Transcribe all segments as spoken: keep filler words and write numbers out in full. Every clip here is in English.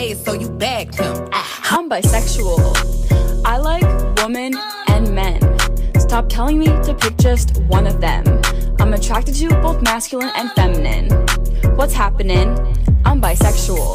maid, so you bagged him. I'm bisexual. I like women and men. Stop telling me to pick just one of them. I'm attracted to both masculine and feminine. What's happening? I'm bisexual.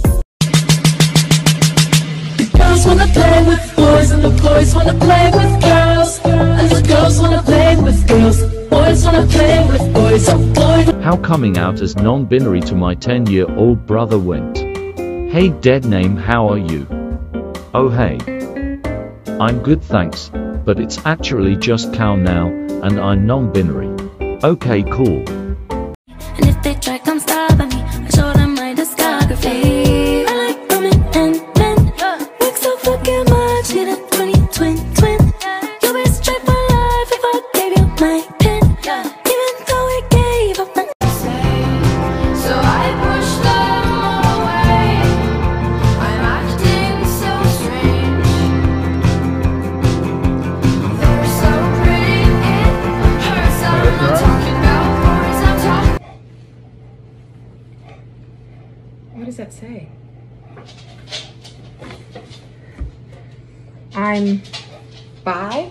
Girls wanna play with boys and the boys wanna play with girls, and the girls wanna play with girls. Boys wanna play with boys, so boy. How coming out as non-binary to my ten-year-old brother went. Hey dead name, how are you? Oh hey. I'm good thanks, but it's actually just cow now, and I'm non-binary. Okay cool. And if they try come stopping me, I show them my discography. I like women and men. Work so fucking much, get a twenty twin twin. You'll be straight for life if I gave you my pin. Even though I gave up my So I push them away. I'm acting so strange. They're so pretty, it hurts. I'm not talking about boys, I'm talking. What does that say? I'm bi?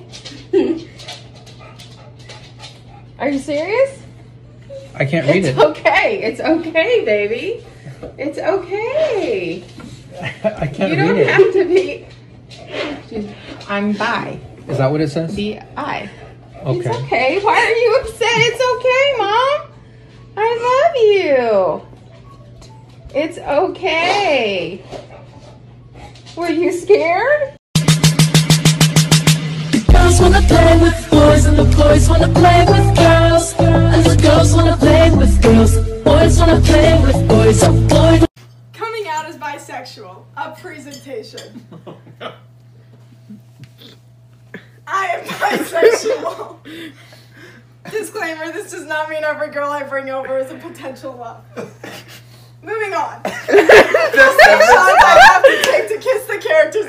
Are you serious? I can't read It's it. okay. It's okay, baby. It's okay. I can't You read don't it. have to be. I'm bi. Is that what it says? B I. Okay. It's okay. Why are you upset? It's okay, Mom. I love you. It's okay. Were you scared? girls wanna play with boys and the boys wanna play with girls, and the girls wanna play with girls. Boys wanna play with boys, so boy. Coming out as bisexual, a presentation. I am bisexual. Disclaimer, this does not mean every girl I bring over is a potential love. Moving on. The shots I have to take to kiss the characters.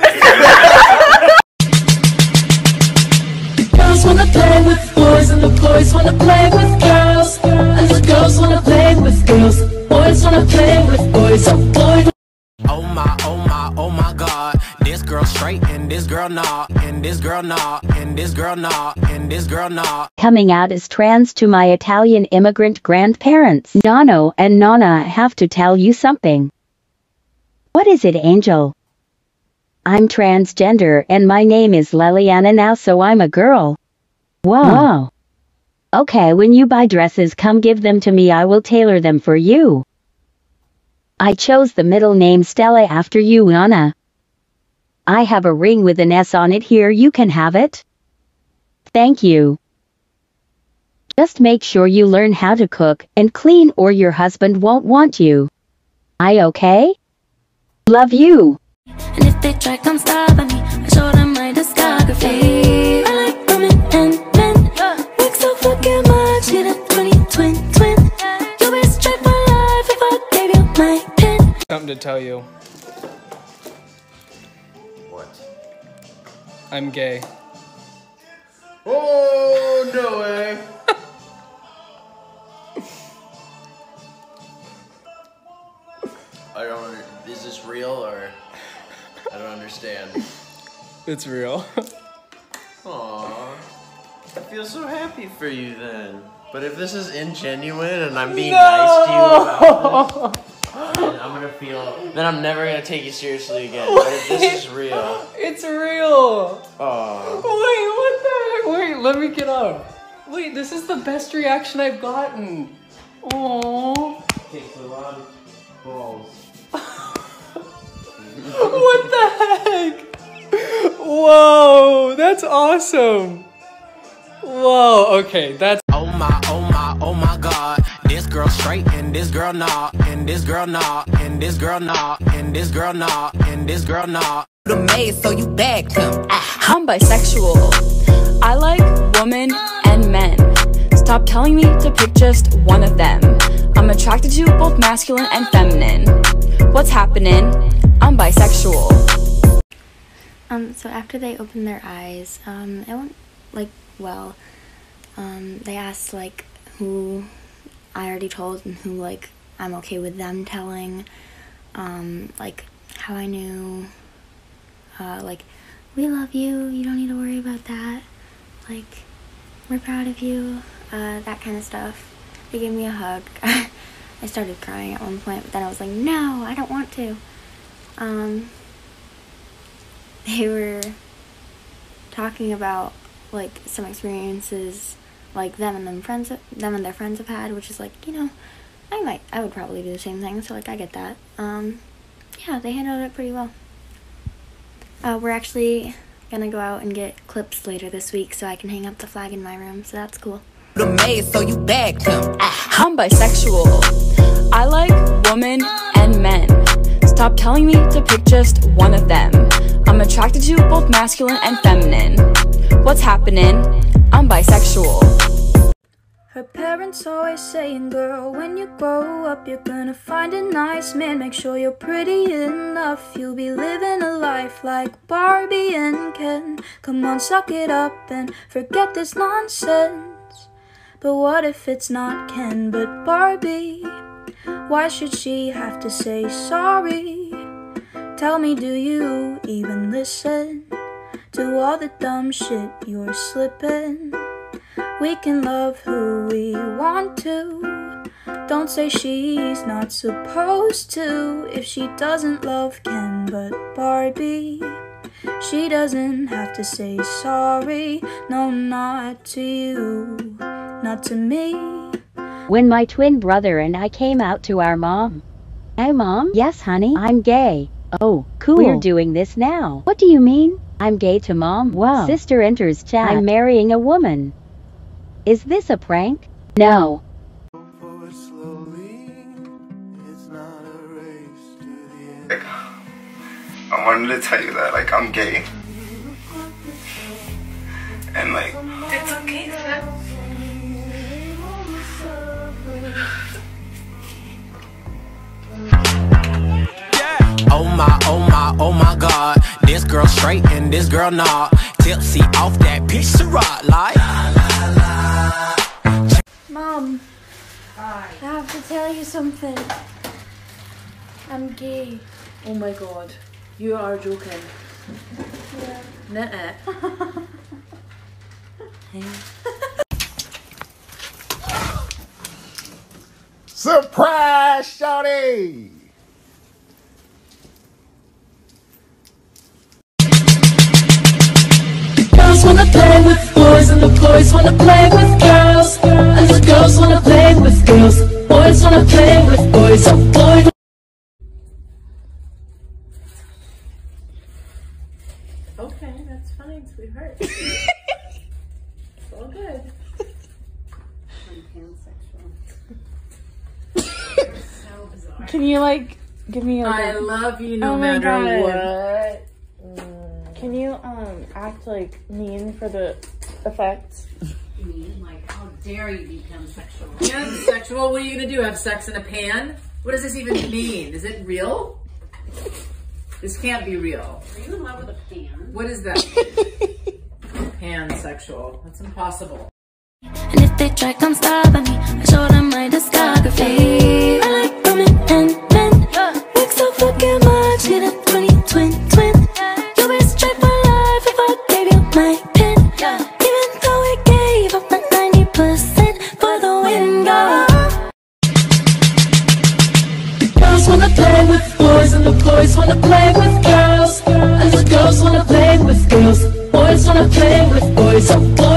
Girls wanna play with boys and the boys wanna play with girls, and the girls wanna play with girls. Boys wanna play with boys, so boy. Oh my, oh my, oh my god. This girl straight and this girl nah, and this girl nah, and this girl nah, and this girl nah. Coming out as trans to my Italian immigrant grandparents. Nano and Nonna, I have to tell you something. What is it, Angel? I'm transgender and my name is Leliana now, so I'm a girl. Whoa. Whoa. Okay, when you buy dresses, come give them to me. I will tailor them for you. I chose the middle name Stella after you, Nonna. I have a ring with an S on it here. You can have it. Thank you. Just make sure you learn how to cook and clean or your husband won't want you. I okay? Love you. And if they try come stopping me, I show them my discography. I like women and men. Work so fucking much, get a twenty twin twin. You'll be straight for life if I gave you my pin. Something to tell you. What? I'm gay. Oh, no way. I don't under- is this real or I don't understand. It's real. Aww. I feel so happy for you then. But if this is ingenuine and I'm being No! nice to you about this, then I'm gonna feel then I'm never gonna take you seriously again. But if this is real. It's real. Aww. Wait, what the heck? Wait, let me get up. Wait, this is the best reaction I've gotten. Aww. Takes a lot of balls. What the heck? Whoa, that's awesome. Whoa, okay, that's. Oh my, oh my, oh my god. This girl straight and this girl nah, and this girl nah, and this girl nah, and this girl nah, and this girl nah. The maid, so you bagged him. I'm bisexual. I like women and men. Stop telling me to pick just one of them. I'm attracted to both masculine and feminine. What's happening? I'm bisexual. Um, so after they opened their eyes, um, it went, like, well. Um, they asked, like, who I already told and who, like, I'm okay with them telling. Um, like, how I knew, uh, like, we love you, you don't need to worry about that, like, we're proud of you, uh, that kind of stuff. They gave me a hug. I started crying at one point, but then I was like, no, I don't want to. Um, they were talking about, like, some experiences, like, them and them friends, them and their friends have had, which is, like, you know, I might, I would probably do the same thing, so, like, I get that. Um, yeah, they handled it pretty well. Uh, we're actually gonna go out and get clips later this week so I can hang up the flag in my room, so that's cool. The maid, so you bagged him. I'm bisexual. I like women and men. Stop telling me to pick just one of them. I'm attracted to both masculine and feminine. What's happening? I'm bisexual. Her parents always saying, girl, when you grow up, you're gonna find a nice man. Make sure you're pretty enough. You'll be living a life like Barbie and Ken. Come on, suck it up and forget this nonsense. But what if it's not Ken but Barbie? Why should she have to say sorry? Tell me, do you even listen to all the dumb shit you're slipping? We can love who we want to. Don't say she's not supposed to. If she doesn't love Ken but Barbie, she doesn't have to say sorry. No, not to you, not to me. When my twin brother and I came out to our mom. Hey mom? Yes honey, I'm gay. Oh, cool. We're doing this now. What do you mean? I'm gay to mom. Wow. Sister enters chat. I'm marrying a woman. Is this a prank? No. Like, I wanted to tell you that, like, I'm gay. And, like... It's okay, Seth. Oh my, oh my, oh my God. This girl straight and this girl not. Tipsy off that piece of rock, like. Mom, Hi. I have to tell you something. I'm gay. Oh my god, you are joking. Yeah. Nuh-uh. Surprise, shawty! Girls wanna play with boys and the boys wanna play with girls, and the girls wanna play with girls. Boys wanna play with boys. Oh boy. Okay, that's fine, sweetheart. It's all good. I'm pansexual. So bizarre. Can you like give me like I a... love you no oh my matter God. what. Can you um act like mean for the effects? You mean like how dare you be pansexual? Pansexual? What are you gonna do? Have sex in a pan? What does this even mean? Is it real? This can't be real. Are you in love with a pan? What is that? Pansexual. That's impossible. And if they try, come stop at me. I show them my discography. I like women and men. Make so fucking much. Get a twenty twin twin. You'll be straight for life if I gave you my pin. Even though we gave up that ninety percent for the win, girl. Girls wanna play with boys and the boys wanna play with girls, and the girls wanna play with girls. Boys wanna play with boys. Oh boy.